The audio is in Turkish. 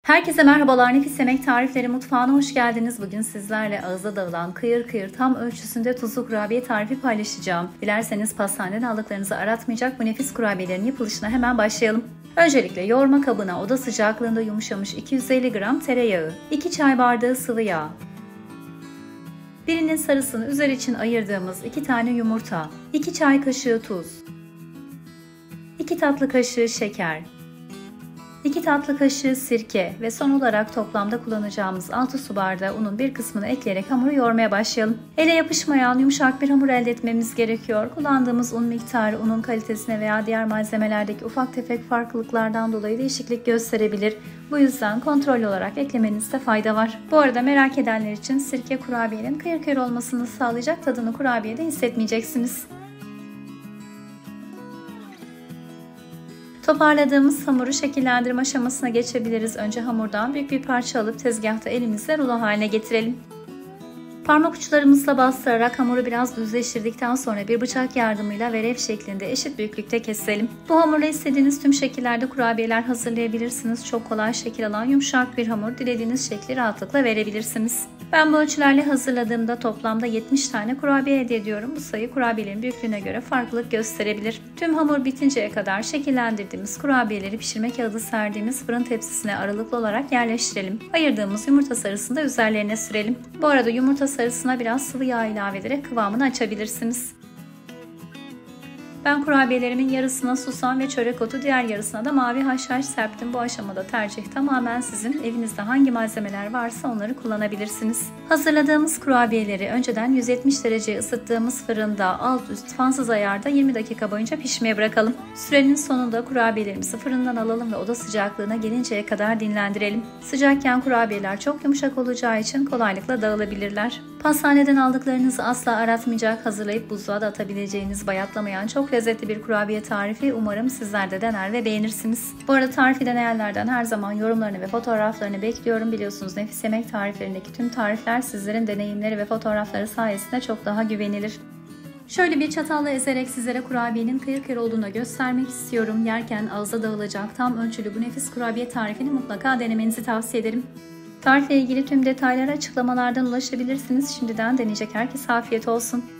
Herkese merhabalar, Nefis Yemek Tarifleri mutfağına hoş geldiniz. Bugün sizlerle ağızda dağılan kıyır kıyır tam ölçüsünde tuzlu kurabiye tarifi paylaşacağım. Dilerseniz pastaneden aldıklarınızı aratmayacak bu nefis kurabiyelerin yapılışına hemen başlayalım. Öncelikle yoğurma kabına oda sıcaklığında yumuşamış 250 gram tereyağı, 2 çay bardağı sıvı yağ, birinin sarısını üzeri için ayırdığımız 2 tane yumurta, 2 çay kaşığı tuz, 2 tatlı kaşığı şeker, 2 tatlı kaşığı sirke ve son olarak toplamda kullanacağımız 6 su bardağı unun bir kısmını ekleyerek hamuru yoğurmaya başlayalım. Ele yapışmayan yumuşak bir hamur elde etmemiz gerekiyor. Kullandığımız un miktarı unun kalitesine veya diğer malzemelerdeki ufak tefek farklılıklardan dolayı değişiklik gösterebilir. Bu yüzden kontrollü olarak eklemenizde fayda var. Bu arada merak edenler için sirke kurabiyenin kıyır kıyır olmasını sağlayacak, tadını kurabiyede hissetmeyeceksiniz. Toparladığımız hamuru şekillendirme aşamasına geçebiliriz. Önce hamurdan büyük bir parça alıp tezgahta elimizle rulo haline getirelim. Parmak uçlarımızla bastırarak hamuru biraz düzleştirdikten sonra bir bıçak yardımıyla verev şeklinde eşit büyüklükte keselim. Bu hamurla istediğiniz tüm şekillerde kurabiyeler hazırlayabilirsiniz. Çok kolay şekil alan yumuşak bir hamur, dilediğiniz şekli rahatlıkla verebilirsiniz. Ben bu ölçülerle hazırladığımda toplamda 70 tane kurabiye elde ediyorum. Bu sayı kurabiyelerin büyüklüğüne göre farklılık gösterebilir. Tüm hamur bitinceye kadar şekillendirdiğimiz kurabiyeleri pişirme kağıdı serdiğimiz fırın tepsisine aralıklı olarak yerleştirelim. Ayırdığımız yumurta sarısını da üzerlerine sürelim. Bu arada yumurta sarısına biraz sıvı yağ ilave ederek kıvamını açabilirsiniz. Ben kurabiyelerimin yarısına susam ve çörek otu, diğer yarısına da mavi haşhaş serptim. Bu aşamada tercih tamamen sizin. Evinizde hangi malzemeler varsa onları kullanabilirsiniz. Hazırladığımız kurabiyeleri önceden 170 dereceye ısıttığımız fırında alt üst fansız ayarda 20 dakika boyunca pişmeye bırakalım. Sürenin sonunda kurabiyelerimizi fırından alalım ve oda sıcaklığına gelinceye kadar dinlendirelim. Sıcakken kurabiyeler çok yumuşak olacağı için kolaylıkla dağılabilirler. Pastaneden aldıklarınızı asla aratmayacak, hazırlayıp buzluğa da atabileceğiniz bayatlamayan çok lezzetli bir kurabiye tarifi. Umarım sizler de dener ve beğenirsiniz. Bu arada tarifi deneyenlerden her zaman yorumlarını ve fotoğraflarını bekliyorum. Biliyorsunuz Nefis Yemek tariflerindeki tüm tarifler sizlerin deneyimleri ve fotoğrafları sayesinde çok daha güvenilir. Şöyle bir çatalla ezerek sizlere kurabiyenin kıyır kıyır olduğunu göstermek istiyorum. Yerken ağza dağılacak tam ölçülü bu nefis kurabiye tarifini mutlaka denemenizi tavsiye ederim. Tarifle ilgili tüm detaylara açıklamalardan ulaşabilirsiniz. Şimdiden deneyecek herkese afiyet olsun.